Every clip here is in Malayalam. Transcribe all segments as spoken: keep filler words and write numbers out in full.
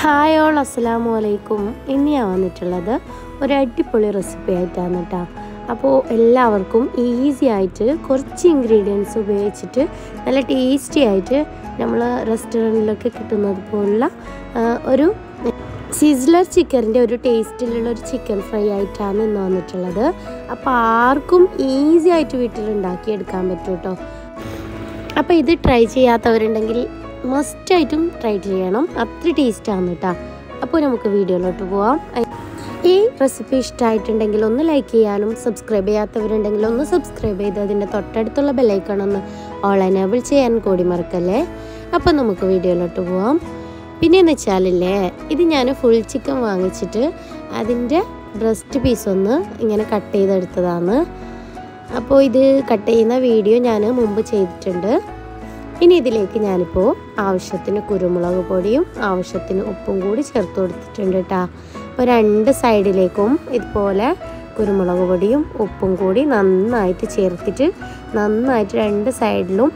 ഹായ് ഓൾ അസ്സലാമു അലൈക്കും. ഇന്ന് ഞാൻ വന്നിട്ടുള്ളത് ഒരു അടിപൊളി റെസിപ്പി ആയിട്ടാണ് കേട്ടോ. അപ്പോൾ എല്ലാവർക്കും ഈസി ആയിട്ട് കുറച്ച് ഇൻഗ്രീഡിയൻസ് ഉപയോഗിച്ചിട്ട് നല്ല ടേസ്റ്റി ആയിട്ട് നമ്മൾ റെസ്റ്റോറൻറ്റിലൊക്കെ കിട്ടുന്നത് പോലുള്ള ഒരു സിസ്ലർ ചിക്കൻ്റെ ഒരു ടേസ്റ്റിലുള്ള ഒരു ചിക്കൻ ഫ്രൈ ആയിട്ടാണ് ഇന്ന് വന്നിട്ടുള്ളത്. അപ്പോൾ ആർക്കും ഈസി ആയിട്ട് വീട്ടിലുണ്ടാക്കിയെടുക്കാൻ പറ്റും കേട്ടോ. അപ്പോൾ ഇത് ട്രൈ ചെയ്യാത്തവരുണ്ടെങ്കിൽ മസ്റ്റായിട്ടും ട്രൈ ചെയ്യണം, അത്ര ടേസ്റ്റാണ് കേട്ടോ. അപ്പോൾ നമുക്ക് വീഡിയോയിലോട്ട് പോവാം. ഈ റെസിപ്പി ഇഷ്ടമായിട്ടുണ്ടെങ്കിൽ ഒന്ന് ലൈക്ക് ചെയ്യാനും സബ്സ്ക്രൈബ് ചെയ്യാത്തവരുണ്ടെങ്കിൽ ഒന്ന് സബ്സ്ക്രൈബ് ചെയ്ത് അതിൻ്റെ തൊട്ടടുത്തുള്ള ബെല്ലൈക്കൺ ഒന്ന് ഓൾ എനേബിൾ ചെയ്യാൻ കൂടി മറക്കല്ലേ. അപ്പോൾ നമുക്ക് വീഡിയോയിലോട്ട് പോവാം. പിന്നെയെന്ന് വെച്ചാലില്ലേ, ഇത് ഞാൻ ഫുൾ ചിക്കൻ വാങ്ങിച്ചിട്ട് അതിൻ്റെ ബ്രസ്റ്റ് പീസ് ഒന്ന് ഇങ്ങനെ കട്ട് ചെയ്തെടുത്തതാണ്. അപ്പോൾ ഇത് കട്ട് ചെയ്യുന്ന വീഡിയോ ഞാൻ മുമ്പ് ചെയ്തിട്ടുണ്ട്. ഇനി ഇതിലേക്ക് ഞാനിപ്പോൾ ആവശ്യത്തിന് കുരുമുളക് പൊടിയും ആവശ്യത്തിന് ഉപ്പും കൂടി ചേർത്ത് കൊടുത്തിട്ടുണ്ട് കേട്ടോ. അപ്പോൾ രണ്ട് സൈഡിലേക്കും ഇതുപോലെ കുരുമുളക് പൊടിയും ഉപ്പും കൂടി നന്നായിട്ട് ചേർത്തിട്ട് നന്നായിട്ട് രണ്ട് സൈഡിലും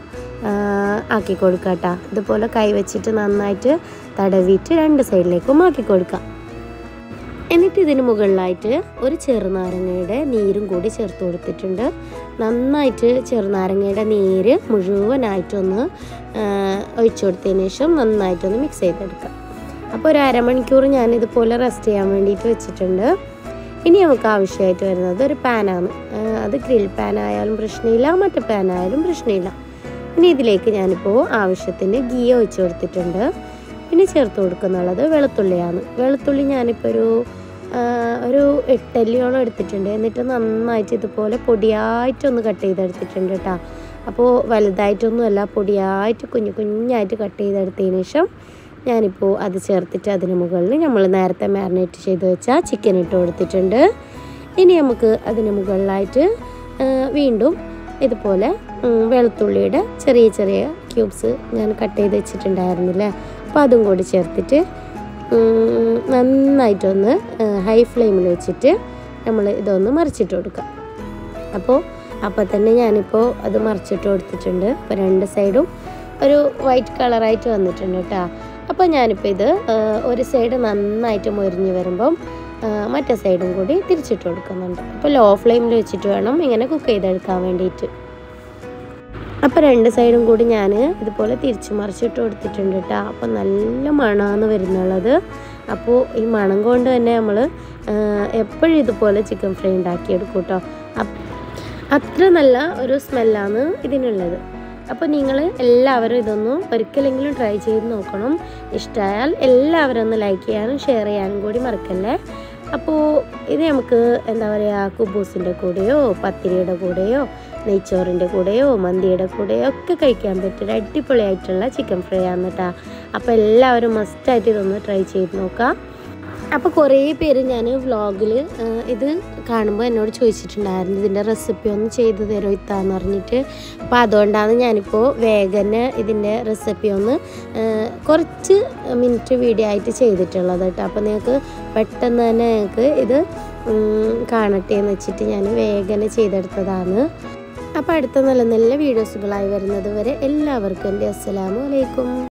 ആക്കി കൊടുക്കുക കേട്ടോ. ഇതുപോലെ കൈ വെച്ചിട്ട് നന്നായിട്ട് തടവിയിട്ട് രണ്ട് സൈഡിലേക്കും ആക്കി കൊടുക്കാം. എന്നിട്ട് ഇതിന് മുകളിലായിട്ട് ഒരു ചെറുനാരങ്ങയുടെ നീരും കൂടി ചേർത്ത് കൊടുത്തിട്ടുണ്ട്. നന്നായിട്ട് ചെറുനാരങ്ങയുടെ നീര് മുഴുവനായിട്ടൊന്ന് ഒഴിച്ചു കൊടുത്തതിന് ശേഷം നന്നായിട്ടൊന്ന് മിക്സ് ചെയ്തെടുക്കാം. അപ്പോൾ ഒരു അരമണിക്കൂർ ഞാനിതുപോലെ റെസ്റ്റ് ചെയ്യാൻ വേണ്ടിയിട്ട് വെച്ചിട്ടുണ്ട്. ഇനി നമുക്ക് ആവശ്യമായിട്ട് വരുന്നത് ഒരു പാനാണ്. അത് ഗ്രിൽ പാൻ ആയാലും പ്രശ്നമില്ല, മറ്റേ പാൻ ആയാലും പ്രശ്നമില്ല. ഇനി ഇതിലേക്ക് ഞാനിപ്പോൾ ആവശ്യത്തിന് ഗീ ഒഴിച്ചു കൊടുത്തിട്ടുണ്ട്. പിന്നെ ചേർത്ത് കൊടുക്കുന്നുള്ളത് വെളുത്തുള്ളിയാണ്. വെളുത്തുള്ളി ഞാനിപ്പോൾ ഒരു ഒരു എട്ടല്ലിയോളം എടുത്തിട്ടുണ്ട്. എന്നിട്ട് നന്നായിട്ട് ഇതുപോലെ പൊടിയായിട്ടൊന്ന് കട്ട് ചെയ്തെടുത്തിട്ടുണ്ട് കേട്ടോ. അപ്പോൾ വലുതായിട്ടൊന്നുമല്ല, പൊടിയായിട്ട് കുഞ്ഞു കുഞ്ഞായിട്ട് കട്ട് ചെയ്തെടുത്തതിന് ശേഷം ഞാനിപ്പോൾ അത് ചേർത്തിട്ട് അതിന് മുകളിൽ നമ്മൾ നേരത്തെ മാരിനേറ്റ് ചെയ്ത് വെച്ചാൽ ചിക്കൻ ഇട്ട് കൊടുത്തിട്ടുണ്ട്. ഇനി നമുക്ക് അതിന് മുകളിലായിട്ട് വീണ്ടും ഇതുപോലെ വെളുത്തുള്ളിയുടെ ചെറിയ ചെറിയ ക്യൂബ്സ് ഞാൻ കട്ട് ചെയ്ത് വെച്ചിട്ടുണ്ടായിരുന്നില്ലേ, അപ്പോൾ അതും കൂടി ചേർത്തിട്ട് നന്നായിട്ടൊന്ന് ഹൈ ഫ്ലെയിമിൽ വെച്ചിട്ട് നമ്മൾ ഇതൊന്ന് മറിച്ചിട്ട് കൊടുക്കാം. അപ്പോൾ അപ്പോൾ തന്നെ ഞാനിപ്പോൾ അത് മറിച്ചിട്ട് കൊടുത്തിട്ടുണ്ട്. അപ്പോൾ രണ്ട് സൈഡും ഒരു വൈറ്റ് കളറായിട്ട് വന്നിട്ടുണ്ട് കേട്ടോ. അപ്പോൾ ഞാനിപ്പോൾ ഇത് ഒരു സൈഡ് നന്നായിട്ട് മൊരിഞ്ഞ് വരുമ്പം മറ്റേ സൈഡും കൂടി തിരിച്ചിട്ട് കൊടുക്കുന്നുണ്ട്. അപ്പോൾ ലോ ഫ്ലെയിമിൽ വെച്ചിട്ട് വേണം ഇങ്ങനെ കുക്ക് ചെയ്തെടുക്കാൻ വേണ്ടിയിട്ട്. അപ്പോൾ രണ്ട് സൈഡും കൂടി ഞാൻ ഇതുപോലെ തിരിച്ച് മറിച്ചിട്ട് കൊടുത്തിട്ടുണ്ട് കേട്ടോ. അപ്പോൾ നല്ല മണമാണ് വരുന്നുള്ളത്. അപ്പോൾ ഈ മണം കൊണ്ട് തന്നെ നമ്മൾ എപ്പോഴും ഇതുപോലെ ചിക്കൻ ഫ്രൈ ഉണ്ടാക്കിയെടുക്കും കേട്ടോ. അത്ര നല്ല ഒരു സ്മെല്ലാണ് ഇതിനുള്ളത്. അപ്പോൾ നിങ്ങൾ എല്ലാവരും ഇതൊന്നും ഒരിക്കലെങ്കിലും ട്രൈ ചെയ്ത് നോക്കണം. ഇഷ്ടമായാൽ എല്ലാവരും ഒന്ന് ലൈക്ക് ചെയ്യാനും ഷെയർ ചെയ്യാനും കൂടി മറക്കല്ലേ. അപ്പോൾ ഇത് നമുക്ക് എന്താ പറയുക, കുബൂസിൻ്റെ കൂടെയോ പത്തിരിയുടെ കൂടെയോ നെയ്ച്ചോറിൻ്റെ കൂടെയോ മന്തിയുടെ കൂടെയോ ഒക്കെ കഴിക്കാൻ പറ്റിയ അടിപൊളിയായിട്ടുള്ള ചിക്കൻ ഫ്രൈ ആണ് കേട്ടോ. അപ്പോൾ എല്ലാവരും മസ്റ്റായിട്ട് ഇതൊന്ന് ട്രൈ ചെയ്ത് നോക്കാം. അപ്പോൾ കുറേ പേര് ഞാൻ വ്ളോഗിൽ ഇത് കാണുമ്പോൾ എന്നോട് ചോദിച്ചിട്ടുണ്ടായിരുന്നു, ഇതിൻ്റെ റെസിപ്പി ഒന്ന് ചെയ്ത് തരുമോ ഇത്താന്ന് പറഞ്ഞിട്ട്. അപ്പോൾ അതുകൊണ്ടാണ് ഞാനിപ്പോൾ വേഗം ഇതിൻ്റെ റെസിപ്പി ഒന്ന് കുറച്ച് മിനിറ്റ് വീഡിയോ ആയിട്ട് ചെയ്തിട്ടുള്ളത് കേട്ടോ. അപ്പോൾ നിങ്ങൾക്ക് പെട്ടെന്ന് തന്നെ നിങ്ങൾക്ക് ഇത് കാണട്ടെ എന്ന് വെച്ചിട്ട് ഞാൻ വേഗം ചെയ്തെടുത്തതാണ്. അപ്പോൾ അടുത്ത നല്ല നല്ല വീഡിയോസുകളായി വരുന്നത് വരെ എല്ലാവർക്കും എൻ്റെ അസ്സലാമു അലൈക്കും.